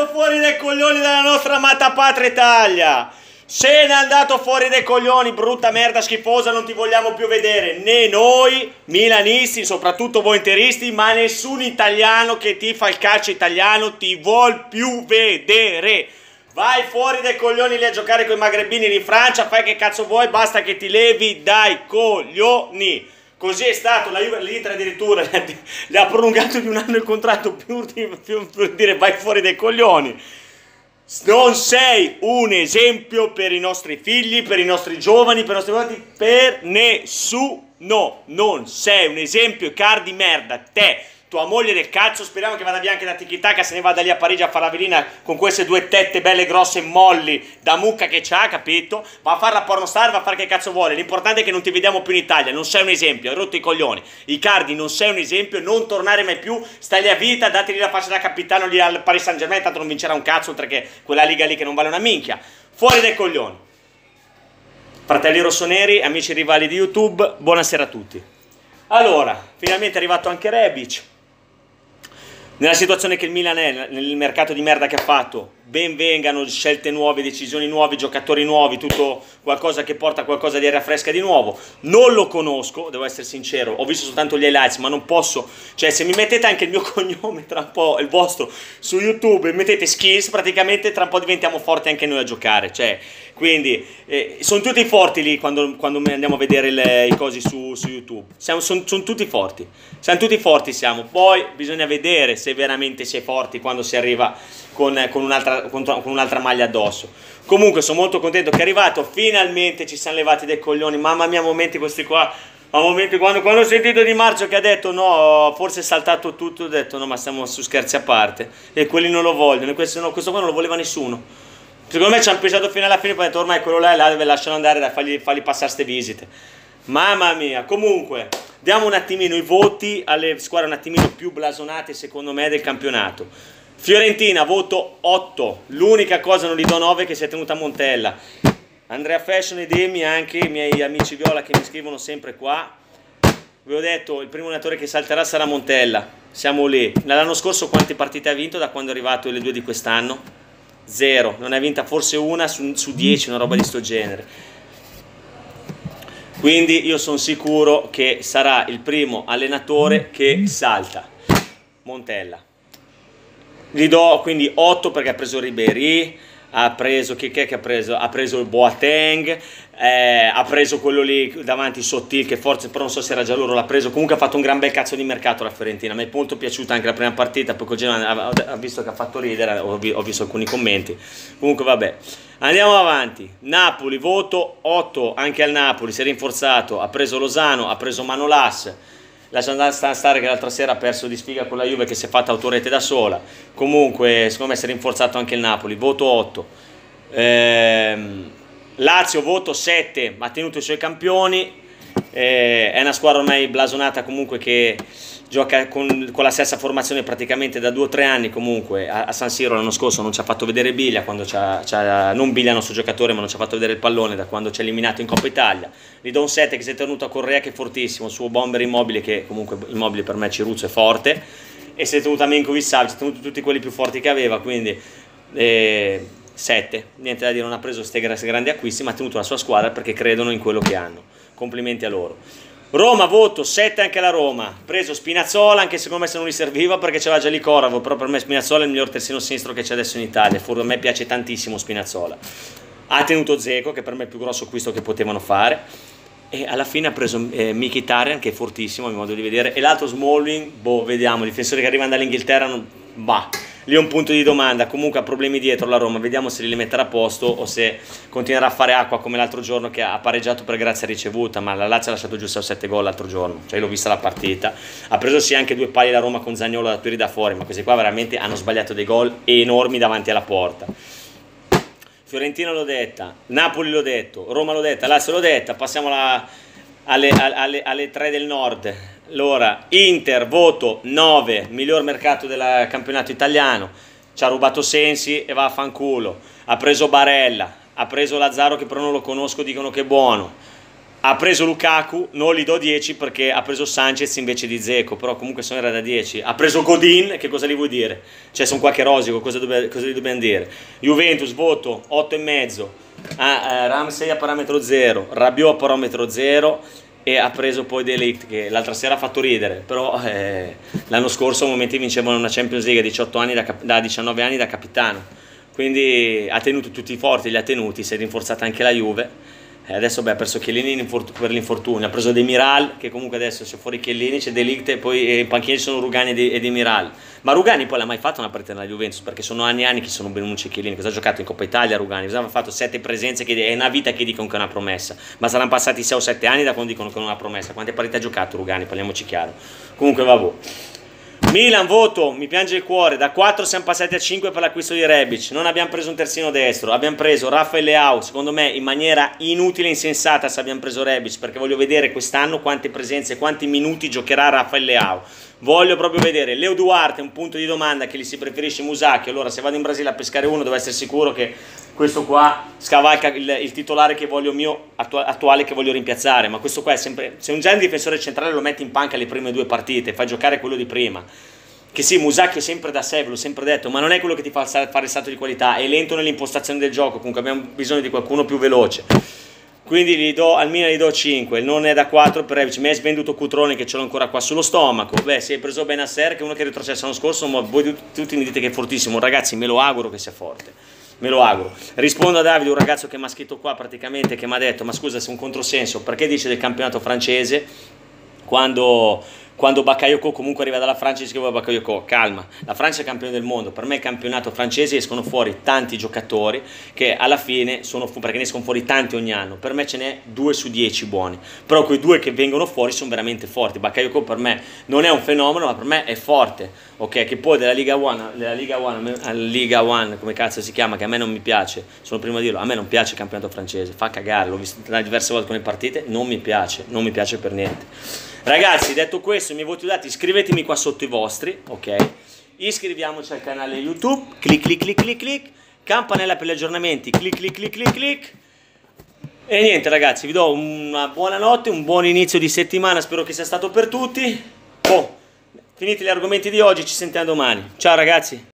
andato fuori dai coglioni della nostra amata patria Italia. Se n'è andato fuori dai coglioni, brutta merda schifosa, non ti vogliamo più vedere. Né noi, milanisti, soprattutto voi interisti, ma nessun italiano che tifa il calcio italiano ti vuol più vedere. Vai fuori dai coglioni lì a giocare con i magrebini di Francia, fai che cazzo vuoi, basta che ti levi dai coglioni. Così è stato, l'Inter addirittura le ha prolungato di un anno il contratto per dire vai fuori dai coglioni. Non sei un esempio per i nostri figli, per i nostri giovani, per i nostri voti, per nessuno. Non sei un esempio, Icardi merda, te. Tua moglie del cazzo, speriamo che vada via anche da Tiki-Taka, se ne vada lì a Parigi a fare la velina con queste due tette belle grosse e molli da mucca che c'ha, capito? Va a fare la pornostar, va a fare che cazzo vuole. L'importante è che non ti vediamo più in Italia, non sei un esempio, hai rotto i coglioni. Icardi, non sei un esempio, non tornare mai più, stai lì a vita, dategli la faccia da capitano lì al Paris Saint-Germain, tanto non vincerà un cazzo, oltre che quella liga lì che non vale una minchia. Fuori dai coglioni. Fratelli rossoneri, amici rivali di YouTube, buonasera a tutti. Allora, finalmente è arrivato anche Rebic. Nella situazione che il Milan è, nel mercato di merda che ha fatto, ben vengano scelte nuove, decisioni nuove, giocatori nuovi, tutto qualcosa che porta qualcosa di aria fresca di nuovo. Non lo conosco, devo essere sincero, ho visto soltanto gli highlights, ma non posso, cioè se mi mettete anche il mio cognome tra un po', il vostro, su YouTube e mettete skills, praticamente tra un po' diventiamo forti anche noi a giocare, cioè, quindi sono tutti forti lì quando andiamo a vedere i cosi su YouTube, sono tutti forti, siamo tutti forti siamo, poi bisogna vedere se veramente si è forti quando si arriva con un'altra maglia addosso. Comunque sono molto contento che è arrivato, finalmente ci siamo levati dai coglioni, mamma mia, momenti questi qua, momenti quando ho sentito Di Marzio che ha detto no, forse è saltato tutto, ho detto no, ma stiamo su scherzi a parte, e quelli non lo vogliono, questo qua non lo voleva nessuno. Secondo me ci hanno pensato fino alla fine, poi ho detto ormai quello là deve lasciarlo andare, dai, fargli passare ste visite. Mamma mia, comunque diamo un attimino i voti alle squadre un attimino più blasonate secondo me del campionato. Fiorentina, voto 8, l'unica cosa non gli do 9 che si è tenuta a Montella. Andrea Fashion ed Emi, anche i miei amici viola che mi scrivono sempre qua. Vi ho detto, il primo allenatore che salterà sarà Montella, siamo lì. L'anno scorso quante partite ha vinto da quando è arrivato le 2 di quest'anno? 0, non ne ha vinta forse una su 10, una roba di sto genere. Quindi io sono sicuro che sarà il primo allenatore che salta, Montella. Gli do quindi 8 perché ha preso Ribéry, ha preso, chi è che ha preso? Ha preso il Boateng, ha preso quello lì davanti Sottil che forse però non so se era già loro, l'ha preso, comunque ha fatto un gran bel cazzo di mercato la Fiorentina, mi è molto piaciuta anche la prima partita, poi col Genoa ha visto che ha fatto ridere, ho visto alcuni commenti, comunque vabbè. Andiamo avanti, Napoli, voto 8, anche al Napoli si è rinforzato, ha preso Lozano, ha preso Manolas, lascia stare che l'altra sera ha perso di sfiga con la Juve che si è fatta autorete da sola, comunque secondo me si è rinforzato anche il Napoli, voto 8. Lazio, voto 7, ha tenuto i suoi campioni, è una squadra ormai blasonata comunque che gioca con la stessa formazione praticamente da 2 o 3 anni comunque, a San Siro l'anno scorso non ci ha fatto vedere Biglia, quando non Biglia il nostro giocatore ma non ci ha fatto vedere il pallone da quando ci ha eliminato in Coppa Italia. Gli do un 7 che si è tenuto a Correa che è fortissimo, il suo bomber Immobile che comunque Immobile per me Ciruzzo è forte, e si è tenuto a Milinkovic-Savic, si è tenuto tutti quelli più forti che aveva, quindi 7, niente da dire, non ha preso questi grandi acquisti ma ha tenuto la sua squadra perché credono in quello che hanno, complimenti a loro. Roma, voto 7 anche la Roma, preso Spinazzola, anche secondo me se non gli serviva perché c'era già lì Coravo, però per me Spinazzola è il miglior terzino sinistro che c'è adesso in Italia, a me piace tantissimo Spinazzola. Ha tenuto Dzeko, che per me è il più grosso acquisto che potevano fare, e alla fine ha preso Mkhitaryan, che è fortissimo a mio modo di vedere, e l'altro Smalling, boh, vediamo, difensori che arrivano dall'Inghilterra, bah, lì è un punto di domanda, comunque ha problemi dietro la Roma, vediamo se li metterà a posto o se continuerà a fare acqua come l'altro giorno che ha pareggiato per grazia ricevuta, ma la Lazio ha lasciato giusto 7 gol l'altro giorno, cioè l'ho vista la partita, ha preso sì anche 2 pali la Roma con Zaniolo da Turi da fuori, ma questi qua veramente hanno sbagliato dei gol enormi davanti alla porta. Fiorentina l'ho detta, Napoli l'ho detto, Roma l'ho detta, Lazio l'ho detta, passiamo alle 3 del nord. Allora, Inter, voto 9, miglior mercato del campionato italiano, ci ha rubato Sensi e va a fanculo, ha preso Barella, ha preso Lazzaro che però non lo conosco, dicono che è buono, Ha preso Lukaku, non gli do 10 perché ha preso Sanchez invece di Dzeko, però comunque sono era da 10. Ha preso Godin, che cosa gli vuoi dire? Cioè sono qua che rosico, cosa gli dobbiamo dire? Juventus, voto 8,5. Ramsey a parametro 0, Rabiot a parametro 0 e ha preso poi De Ligt che l'altra sera ha fatto ridere, però l'anno scorso a momenti vincevano una Champions League a 18 anni da 19 anni da capitano, quindi ha tenuto tutti i forti, li ha tenuti, si è rinforzata anche la Juve. Adesso ha perso Chiellini per l'infortunio, ha preso Demiral che comunque adesso c'è fuori Chiellini, c'è De Ligt e poi in panchina ci sono Rugani e Demiral. Ma Rugani poi l'ha mai fatto una partita nella Juventus, perché sono anni e anni che sono Bonucci e Chiellini. Cosa ha giocato in Coppa Italia Rugani? Cosa ha fatto 7 presenze, che è una vita che dicono che è una promessa, ma saranno passati 6 o 7 anni da quando dicono che è una promessa. Quante partite ha giocato Rugani? Parliamoci chiaro. Comunque vabbè. Milan, voto, mi piange il cuore, da 4 siamo passati a 5 per l'acquisto di Rebic, non abbiamo preso un terzino destro, abbiamo preso Rafael Leao, secondo me in maniera inutile e insensata se abbiamo preso Rebic, perché voglio vedere quest'anno quante presenze, quanti minuti giocherà Rafael Leao. Voglio proprio vedere Leo Duarte, un punto di domanda che gli si preferisce Musacchio. Allora se vado in Brasile a pescare uno devo essere sicuro che questo qua scavalca il titolare che voglio mio attuale, che voglio rimpiazzare. Ma questo qua è sempre, se un genere difensore centrale lo metti in panca le prime 2 partite, fai giocare quello di prima, che sì, Musacchio è sempre da sé, ve l'ho sempre detto, ma non è quello che ti fa fare il salto di qualità, è lento nell'impostazione del gioco, comunque abbiamo bisogno di qualcuno più veloce. Quindi al Milan gli do 5, non è da 4 per Rebic. Mi hai svenduto Cutrone che ce l'ho ancora qua sullo stomaco. Beh, si è preso Benasser, che è uno che è retrocesso l'anno scorso, ma voi tutti mi dite che è fortissimo. Ragazzi, me lo auguro che sia forte, me lo auguro. Rispondo a Davide, un ragazzo che mi ha scritto qua praticamente, che mi ha detto, ma scusa, se è un controsenso, perché dice del campionato francese quando Bakayoko comunque arriva dalla Francia e si chiama Bakayoko, calma, la Francia è campione del mondo, per me il campionato francese escono fuori tanti giocatori che alla fine perché ne escono fuori tanti ogni anno, per me ce n'è 2 su 10 buoni, però quei 2 che vengono fuori sono veramente forti. Bakayoko per me non è un fenomeno, ma per me è forte, ok? Che poi della Liga One, come cazzo si chiama, che a me non mi piace, sono prima a dirlo, a me non piace il campionato francese, fa cagare, l'ho visto diverse volte con le partite, non mi piace per niente. Ragazzi, detto questo, i miei voti dati, iscrivetemi qua sotto i vostri, ok? Iscriviamoci al canale YouTube, clic, campanella per gli aggiornamenti, clic. E niente ragazzi, vi do una buona notte, un buon inizio di settimana, spero che sia stato per tutti. Finiti gli argomenti di oggi, ci sentiamo domani. Ciao ragazzi!